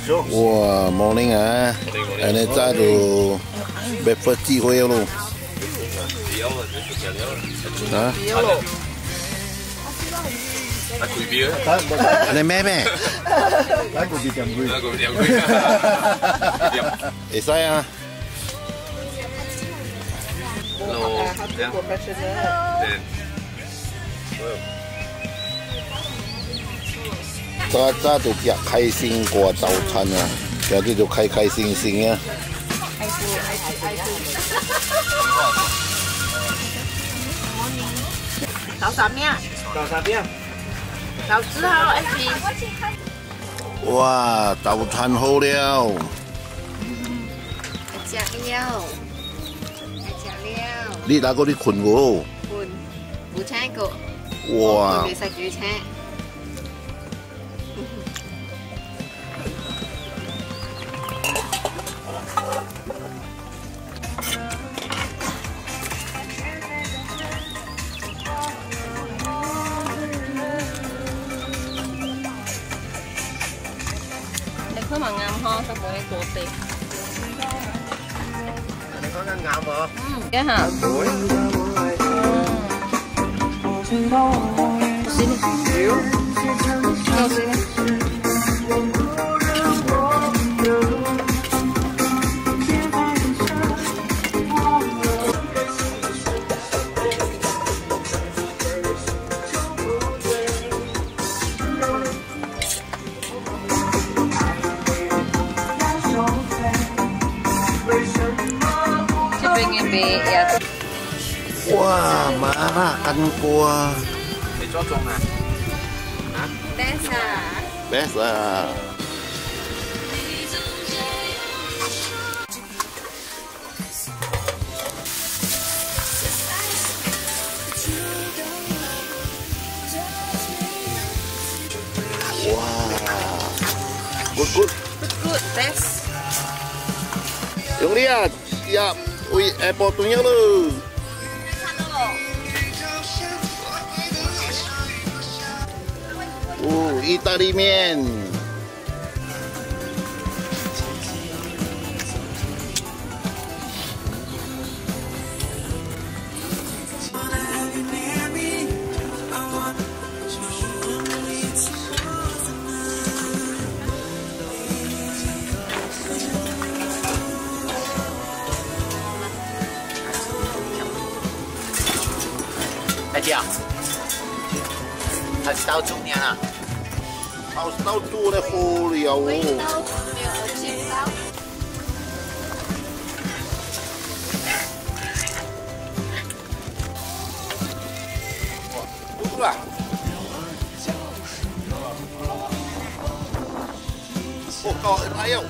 哇，morning 啊！安尼早就 breakfast 机会咯。啊？你咩咩？会使啊。早就吃开心过早餐啊，今日就开开心心啊。 搞啥面？ 搞啥面？ 搞字号 S P。 哇，早餐好了。 食了，食了。 你哪个你困过？ 困，午餐过。 哇！ 未食主餐。佢咪啱呵，得過呢個地。 你講得啱喎。 一下。 哇，麻辣干锅。 你做中啊？啊 ？Best 啊！哇 ，good best。 用力啊！呀，为下晡炖药喽。哦，意大利面。 大姐啊，他是到中年了。 到做的好了哦。哇，来哦，搞来哟！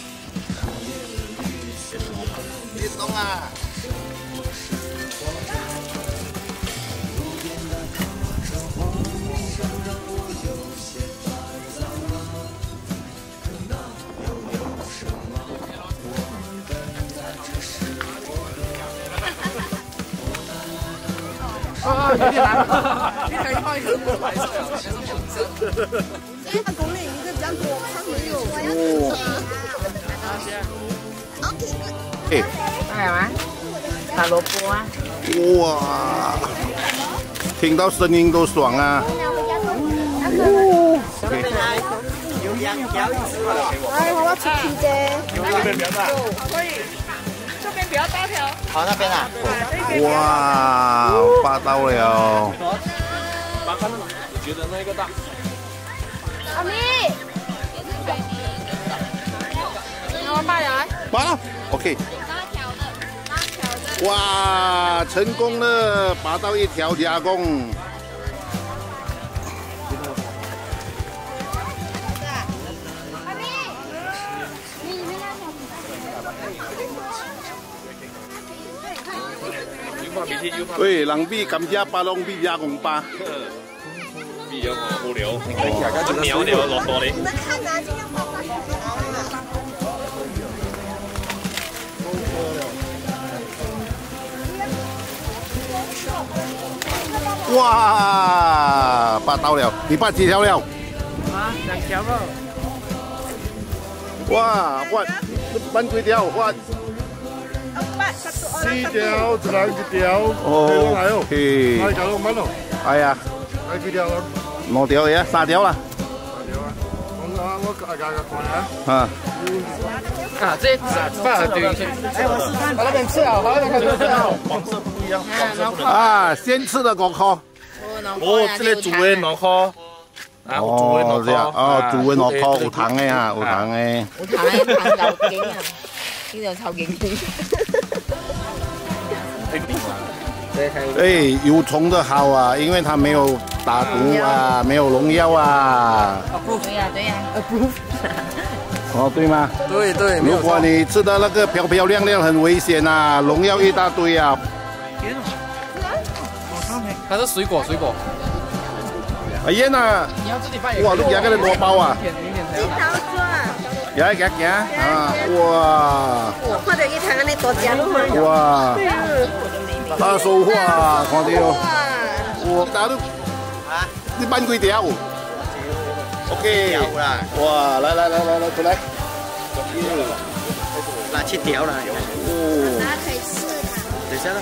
别动啊！ 啊，有点难。一条一号一盒白色，全是红色。 它国内一个比较多，它没有。 哎， 係嘛？大蘿蔔啊！ 哇，听到声音都爽啊！ 有羊腰一只嘛？ 哎，我要吃皮的。 这边比较大。 可以，这边比较大条。 好，那边啊。 哇，霸道了！ 麻烦了，我觉得那个大。 阿咪， 让我买来。 完了 ，OK。哇，成功了，拔到一条加工。喂，人比感謝巴龍比加工巴。 比較無聊，鳥鳥落多啲。 你们看啊，这样爸爸好啊。哇，拔到了，你拔幾條了？ 啊，2條咯。 哇，换燜幾條換 4條，一人1條。 哦， 係哦， 係係9蚊哦。 係啊， 係幾條啊 5條嘅，3條啦。 3條啊，我看下。 啊。 啊，这放了对。我那边吃好，我那边吃好。 黄色不一样， 啊，先吃的5塊。 哦，这个煮的2塊。 哦，這樣，哦，煮的5塊有糖嘅啊，有糖嘅。 有糖嘅糖又勁啊，呢度臭勁勁。 哎，有蟲的好啊，因為它沒有打毒啊，沒有農藥啊。 對呀對呀。 哦，對嗎？ 对对， 如果你吃的那個漂漂亮亮，很危險啊，農藥一大堆啊。 它是水果。 阿燕啊， 你要自己拌。 哇，你夾嗰啲攞包啊？ 幾條做啊？ 夾啊！哇！ 我哋一睇你多隻咯。 哇！大收穫啊，看到。哇！打到你燜幾條 ？OK。哇！來，出來。 拿7條啦。 哦。 大家可以試等下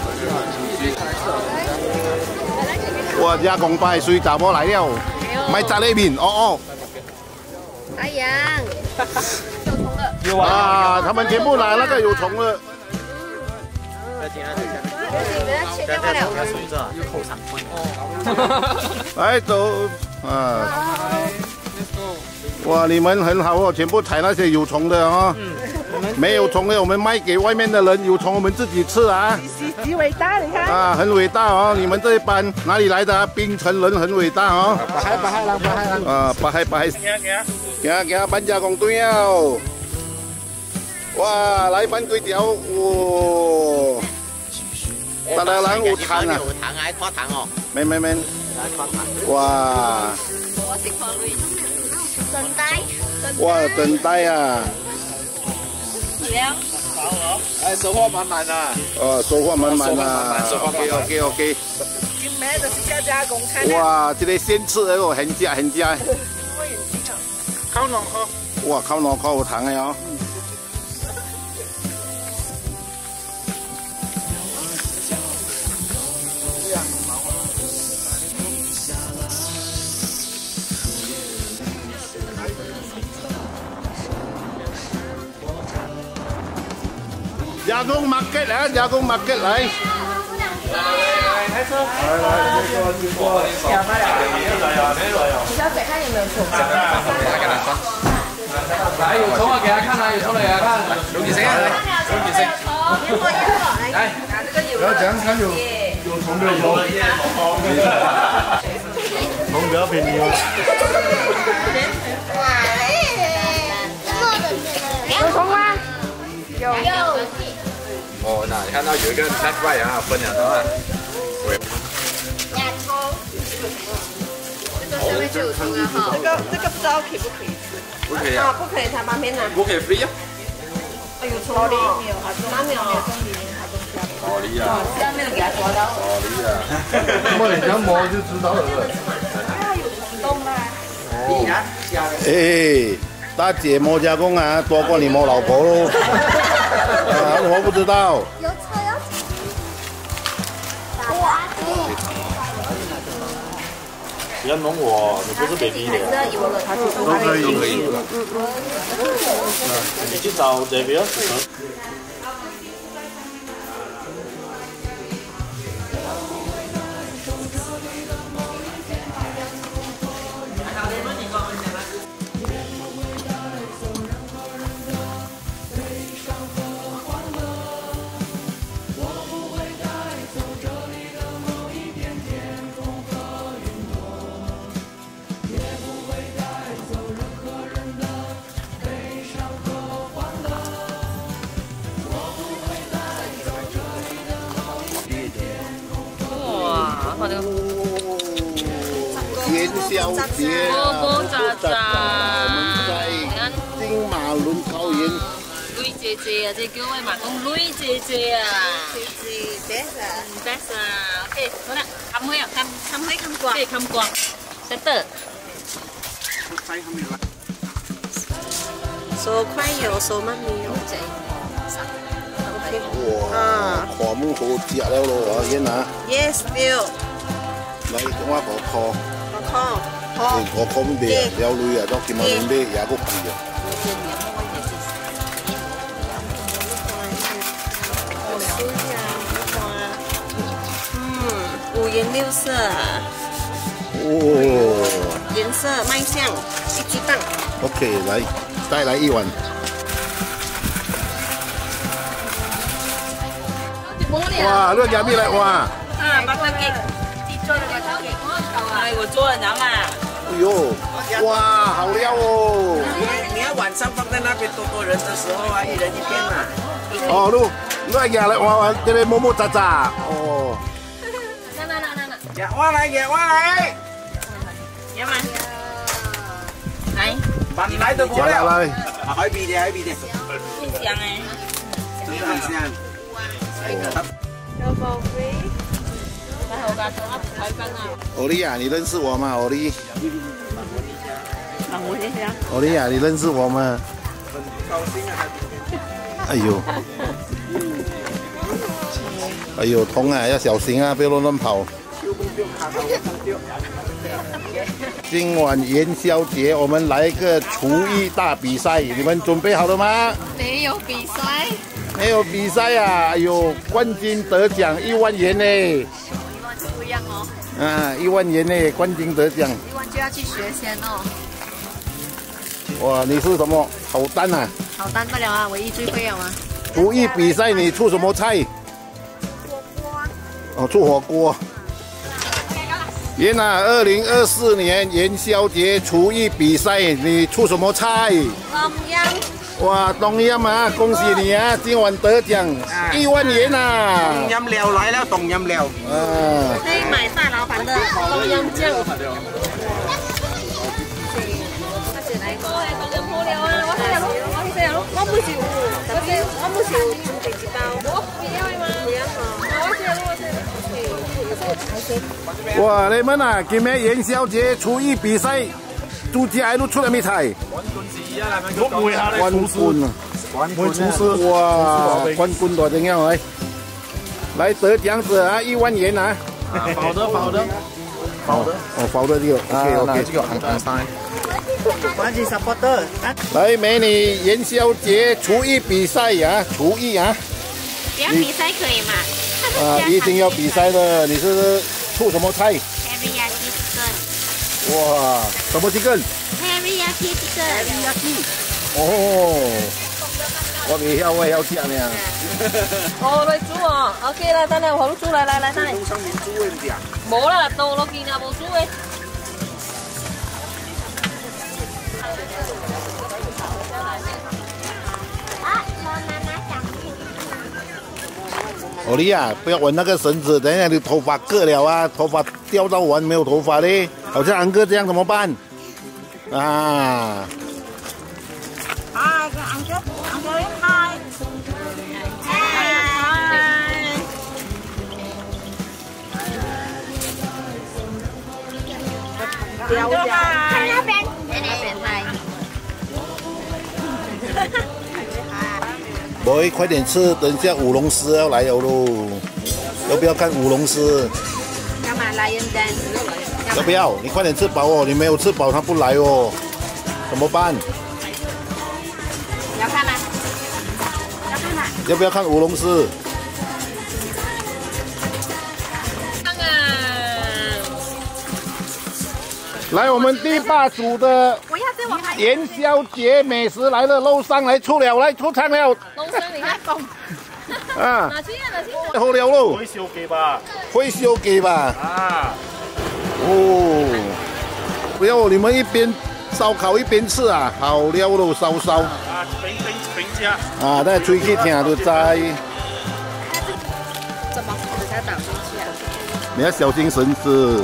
哇！加工派水查某來了，咪扎呢邊哦。 阿陽， 有啊，他們全部拿那個有蟲了。 切掉不了。 來走啊！哇，你們很好哦，全部採那些有蟲的哦。沒有蟲的我們賣給外面的人，有蟲我們自己吃啊。 幾偉大，你看。 啊，很偉大哦！你們這一班哪裡來的啊？檳城人很偉大哦。 八海人。 啊，八海。行，搬加工隊了。哇，來搬幾條哇！大家人有糖啊？ 有糖還拖糖哦。 沒。哇！ 我食過類。 等待。 哇，等待啊！ 哎，收穫滿滿啊！ 哦，收穫滿滿啊 ！OK。 今買的是加工餐。 哇，這個先吃的哦，很正。 烤兩顆。 哇，烤兩顆有糖的哦。加工 market 啊，加工 market 來。 小姐看有沒有蟲？ 來，有蟲啊，給他看啊，有蟲給他看。有幾聲啊？有幾聲？來， 不要這樣看有蟲沒有蟲。蟲比較便宜哦。 有蟲嗎？有。 哦，那你看到有一個 flat white 啊，分兩條啊。 上面就有蟲了哈。 這個不知道可不可以吃？ 不可以啊。 不可以，它旁邊呢？ 不可以 free 啊。 有蟲哦。哪裡有？ 好厲啊！ 下面給它抓到。 好厲啊！ 摸你這樣摸就知道了。 哎，大姐摸加工啊，多過你摸老婆咯。啊，我不知道。 有車。 不要弄我，你不是 baby 的。 都可以。 你去找 David。 元宵节， 波波喳喳， 我們在金馬崙高原。 女姐姐啊，這叫我嘛講女姐姐啊。 best 啊。 best 啊 ，OK， 好啦，冚開啊，冚過，即係冚過，得得。 手快有，手慢没有。 哇，看母好食了咯，阿燕啊。 Yes， 对。 来，我5箍。 5箍。好。 5箍买啊，了累啊，到今晚买也够贵啊。 五颜六色。 哦。 颜色卖相，1级棒。 OK， 来，再来1碗。 哇，这个咩嚟？哇！ 白饭鸡，自做的白饭鸡，哎，我做了，你知道吗？ 哎呦，哇，好料哦！ 你要晚上放在那边多人的时候啊，一人一片嘛。 哦，你係嘢嚟，哇，你哋摸摸扎扎，哦。 夾我嚟，夾我嚟。 有嗎？嚟， 把你來都過了。 來， 海邊的，海邊的。 很香哎。 真的很香。 有寶貝。 歐麗亞，你認識我嗎？歐麗。 我認識啊。 歐麗亞，你認識我嗎？ 很高興啊！ 哎呦，哎呦，痛啊，要小心啊，不要亂跑。今晚元宵節，我們來一個廚藝大比賽，你們準備好了嗎？ 沒有比賽。 沒有比賽啊！哎呦，冠軍得獎1萬元呢！ 1萬就不一樣哦。 啊，1萬元呢，冠軍得獎。1 萬就要去學先哦。 哇，你是什麼？好蛋啊！ 好蛋不了啊，我一最會了嗎？ 廚藝比賽你出什麼菜？ 火鍋。 哦，出火鍋。元啊，2024年元宵節廚藝比賽你出什麼菜？ ต้มยำ。 哇，冬陰啊，恭喜你啊！今晚得獎1萬元啊！ 凍飲料來了，凍飲料。 可以買大老闆的冬陰醬。我唔少，我唔少準備一包。 哇，你們啊，今日元宵節廚藝比賽，主家都出了咩菜？ 冠軍啊！冠軍廚師哇！冠軍多怎樣來？來得獎者啊，1萬元啊！ 好的，好的，好的。 哦，好的這個 ，OK， 這個很塞。 我是 supporter。 來，美女元宵節廚藝比賽啊，廚藝啊！ 不要比賽可以嗎？ 啊，一定要比賽的。你是出什麼菜？ Teriyaki chicken。 哇，什麼 chicken？ Teriyaki chicken。 哦，我未曉，我要食呢。 哦，來煮哦，OK 啦，等下我煮來，等下。 上面煮嘅唔掂。 冇啦，到我見啊，冇煮嘅。 歐麗啊，不要玩那個繩子，等一下你頭髮割了啊，頭髮掉到完沒有頭髮嘞，好像安哥這樣怎麼辦？啊！ 嗨，安哥，嗨！掉下，看那邊，嗨！ boy，快點吃，等一下舞龍獅要來了咯，要不要看舞龍獅？ 幹嘛？Lion Dance？要不要？你快點吃飽哦，你沒有吃飽他不來哦，怎麼辦？ 要看嗎？要看嗎？ 要不要看舞龍獅？來，我們第8組的元宵節美食來了，樓上來出了，來出場了。 樓上你看懂？ 啊， 拿去啊，拿去。 好了咯。 會燒雞吧？ 會燒雞吧？ 啊。 哦，不要你們一邊燒烤一邊吃啊，好了咯，燒燒。 啊，冰加。 啊，那吹去聽就知。 怎麼給它倒進去啊？ 你要小心繩子。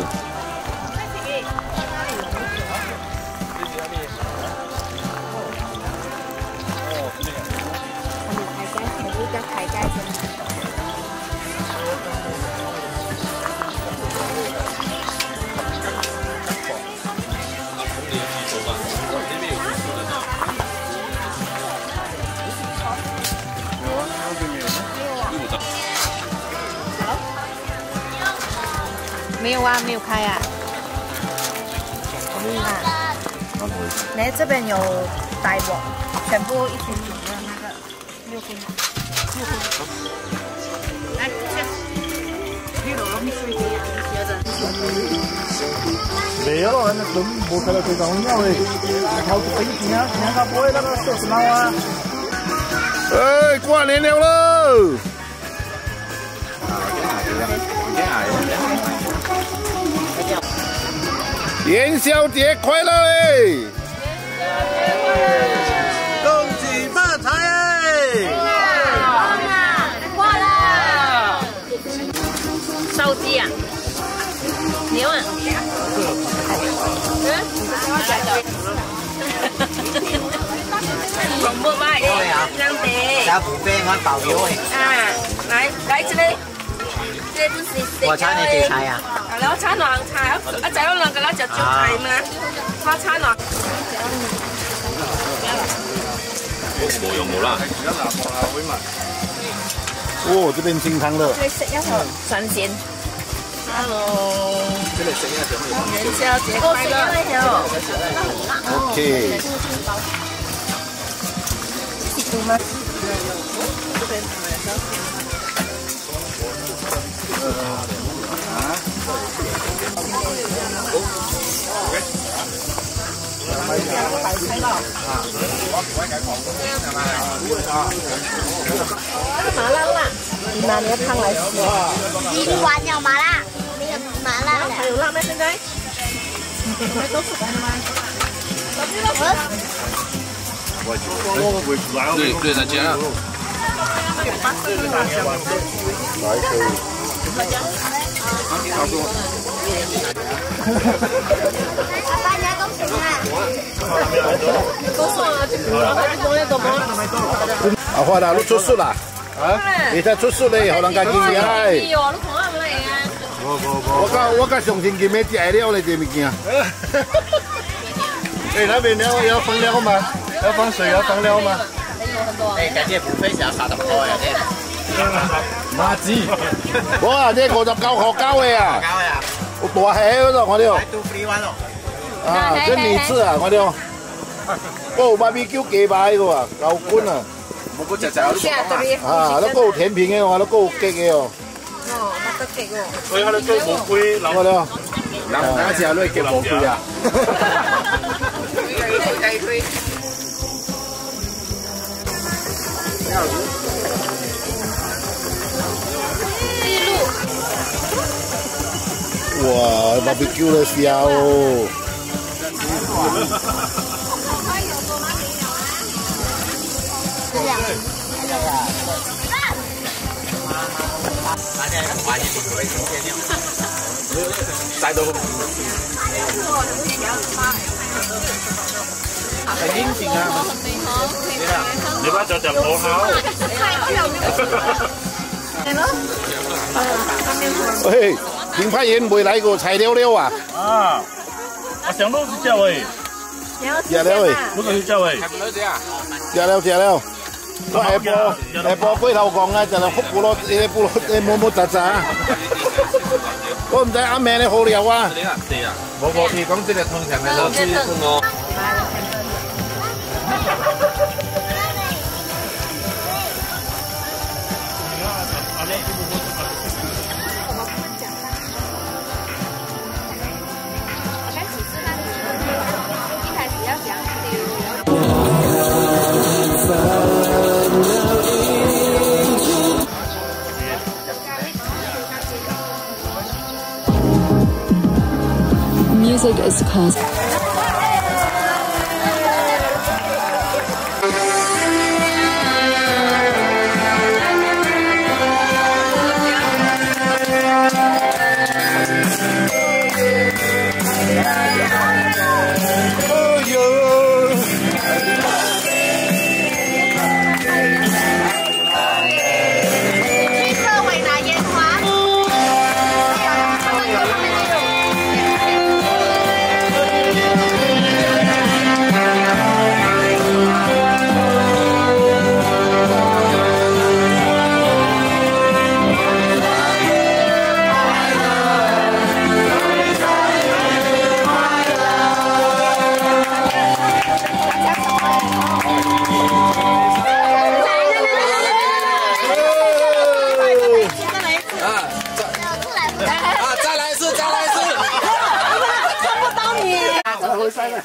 没有啊，没有开啊。 来这边有带我，全部一起煮的那个6分。来， 没有，那都没看到最重要的，好多飞机啊，新加坡那个小时髦啊。哎，过年了喽！元宵节快乐嘞！ 恭喜发财哎！ 挂了。烧鸡啊，牛啊。 全部買，兩地。 加補啡我爆料誒。 來這裡，這本是我炒你幾菜啊？ 係咯，炒兩菜，一仔兩個啦就做菜嘛，花炒兩。 冇用冇啦。 哦，這邊清湯的。 你食一口新鮮。Hello。元宵節快樂。 OK。 麻辣辣，拿你的汤来吃。你完了麻辣，那个麻辣的。 還有辣咩？現在？ 对对，再加。 阿爸，你要講什麼？ 啊，花啦，你出書啦？啊？你睇出書咧，可能家見嘅係。我家上前見咩啲材料嚟啲物件啊？哎，那邊要放料嗎？要放水，要放料嗎？ 誒，感覺補啡成30塊啊！ 馬子，哇！呢個就夠學交嘅啊！ 交啊！ 我大起嗰度我哋。 都 free one 咯。 啊，跟你吃啊，我哋。哦，BBQ 雞排嘅喎，夠官啊！ 冇嗰隻就有啲啊，都夠甜品嘅，我都夠激嘅哦。 哦，乜都極喎。 佢喺度追冇杯， 我哋。 嗱，次下都係叫冇杯啊！ 哇，BBQ 的香哦！ 晒到係應錢啊！ 你把就冇考。 喂，點發現未來個材料了啊？ 啊！我上到是叫喂， 食了喂， 嗰個要叫喂。 食了。我下播龜頭講啊，就係福布羅，你冇雜雜。我唔知啱命你好料啊！ 冇你講即係通常嘅老師我。 Music is cause.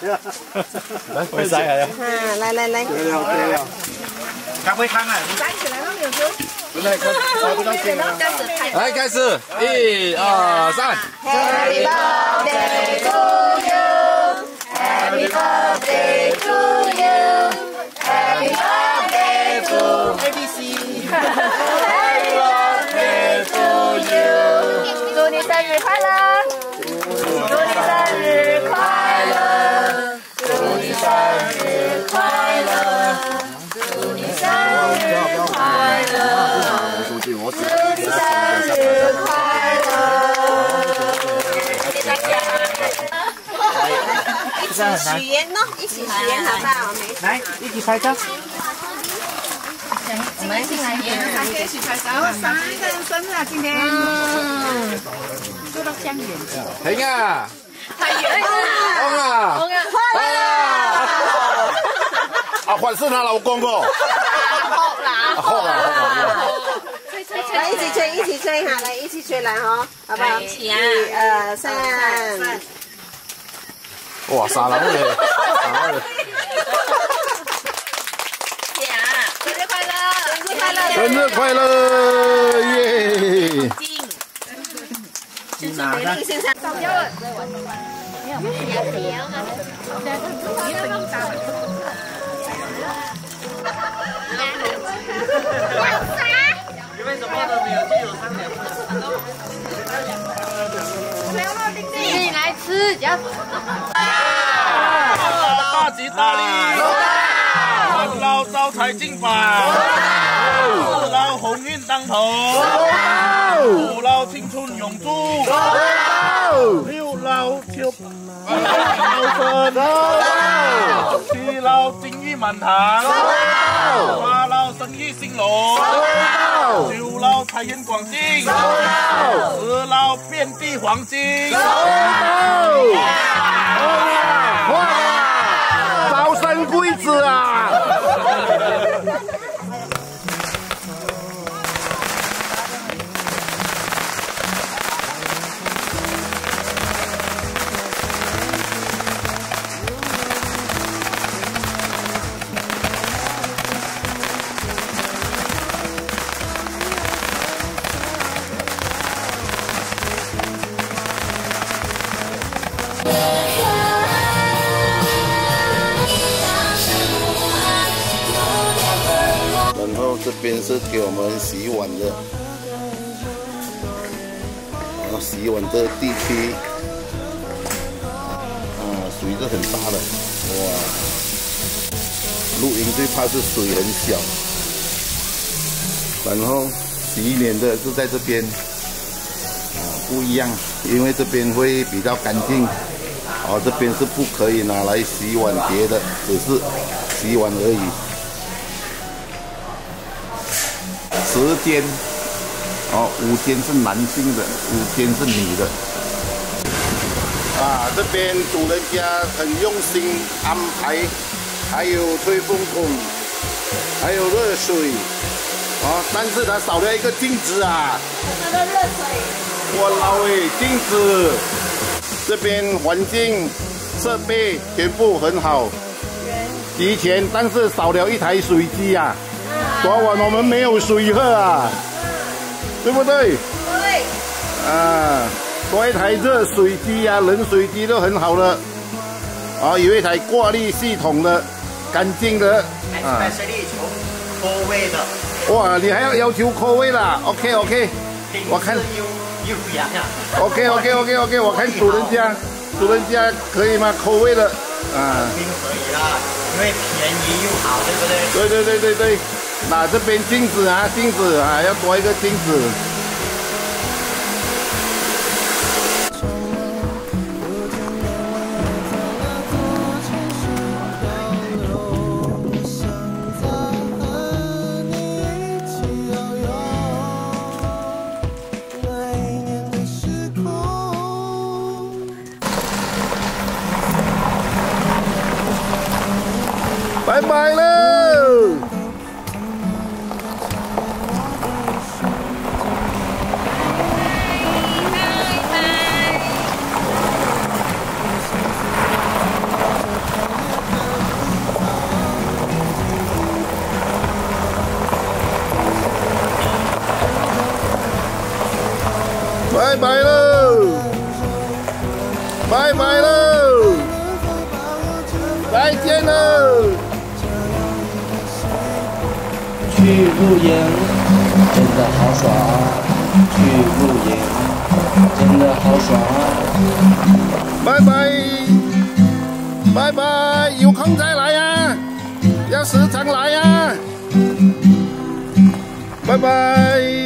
来，快塞来呀！ 来来来， 对了， 赶快看啊！ 站起来了没有哥？ 来，找不到钱了。 来，开始，1、2、3。 Happy birthday to you. Happy birthday to you. Happy birthday to ABC. Happy birthday to you. 祝你生日快乐！祝你生日快乐！祝你生日快乐！祝你生日快乐！祝你生日快乐！谢谢大家。一起许愿咯，一起许愿好不好？ 来，一起拍照。 我们进来3个一起拍照。3个人生日啊，今天。说到江源。 停啊！ 太远了。 红啊！ 红啊！快乐！ 啊，还是她老公哦。好啦。 来，一起吹，一起吹哈，来一起吹来哈，好不好？1、2、3。 哇，傻人嘞！ 生日快乐！ 生日快乐！耶！ 就是美丽先生烧掉了。没有， 因为什么都没有，就有3两。 自己来吃，只要。 大吉大利，三老招财进宝，四老鸿运当头，五老青春永驻，六老秋老生，七老金玉满堂，八老生意兴隆，九老财源广进，10老遍地黄金。 早生贵子啊！然后这边是给我们洗碗的，然后洗碗这个地区，水是很大的，哇！露营最怕是水很小，然后洗脸的是在这边，不一样，因为这边会比较干净，这边是不可以拿来洗碗碟的，只是洗碗而已。10间，5间是男性的，5间是女的。这边主人家很用心安排，还有吹风筒，还有热水，但是它少了一个镜子啊。 那个热水。 我老诶，镜子。这边环境、设备全部很好，齐全，但是少了一台水机啊。昨晚我们没有水喝啊，对不对？ 对。 多一台热水机啊，冷水机都很好了。有一台过滤系统的，干净的。 还是求口味的。 哇，你还要求口味啦 ？OK， 我看。 又不一样呀。 OK， 我看主人家可以吗？口味的。 肯定可以啦，因为便宜又好，对不对？ 对。那这边镜子啊，要多一个镜子。拜拜了。 拜拜喽，拜拜喽，再见喽。 去露营真的好爽，去露营真的好爽。 拜拜，拜拜，有空再来呀，要时常来呀。拜拜。